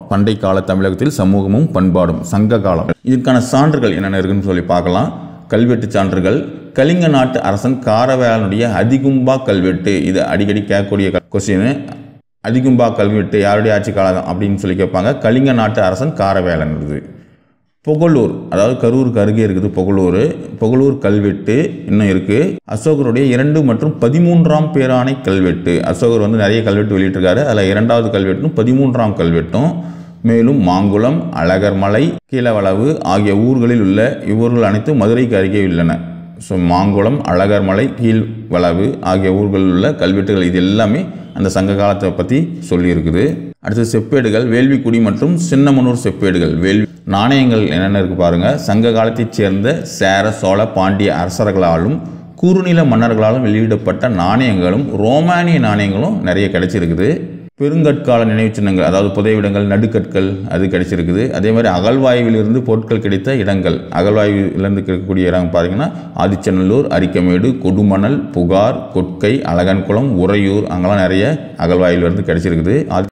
பண்டை கால தமிழகத்தில் சமூகமும் பண்பாடும் சங்க காலம். இதற்கான சான்றுகள் என்னென்ன இருக்குன்னு சொல்லி பார்க்கலாம். கல்வெட்டு சான்றுகள். கலிங்க நாட்டு அரசன் காரவேலனுடைய அதிகும்பா கல்வெட்டு. இது அடிக்கடி கேட்கக்கூடிய கொஸ்டின். அதிகும்பா கல்வெட்டு யாருடைய ஆட்சி காலம் அப்படின்னு சொல்லி கேட்பாங்க. கலிங்க நாட்டு அரசன் காரவேலன். புகழூர், அதாவது கரூருக்கு அருகே இருக்குது புகழூர். புகழூர் கல்வெட்டு இன்னும் இருக்குது. அசோகருடைய 2 மற்றும் 13ஆம் பேராணை கல்வெட்டு. அசோகர் நிறைய கல்வெட்டு வெளியிட்டிருக்காரு. அதில் 2வது கல்வெட்டும் 13ஆம் கல்வெட்டும். மேலும் மாங்குளம், அழகர்மலை, கீழவளவு ஆகிய ஊர்களில் உள்ள இவ்வூர்கள் அனைத்தும் மதுரைக்கு அருகே உள்ளன. ஸோ மாங்குளம், அழகர்மலை, கீழ்வளவு ஆகிய ஊர்களில் உள்ள கல்வெட்டுகள் இது எல்லாமே அந்த சங்க காலத்தை பற்றி சொல்லியிருக்குது. அடுத்து செப்பேடுகள். வேள்விக்குடி மற்றும் சின்னமனூர் செப்பேடுகள். நாணயங்கள் என்னென்ன இருக்குது பாருங்கள். சங்க காலத்தைச் சேர்ந்த சேர, சோழ, பாண்டிய அரசர்களாலும் குறுநில மன்னர்களாலும் வெளியிடப்பட்ட நாணயங்களும் ரோமானிய நாணயங்களும் நிறைய கிடைச்சிருக்குது. பெருங்கற்கால நினைவு சின்னங்கள், அதாவது புதைவிடங்கள், நடுக்கற்கள் அது கிடைச்சிருக்குது. அதே மாதிரி அகழ்வாய்விலிருந்து பொருட்கள் கிடைத்த இடங்கள். அகழ்வாய்விலிருந்து கிடைக்கக்கூடிய இடம் பார்த்தீங்கன்னா ஆதிச்சநல்லூர், அரிக்கமேடு, கொடுமணல், புகார், கொட்கை, அழகன்குளம், உறையூர் அங்கெல்லாம் நிறைய அகழ்வாய்விலிருந்து கிடைச்சிருக்குது.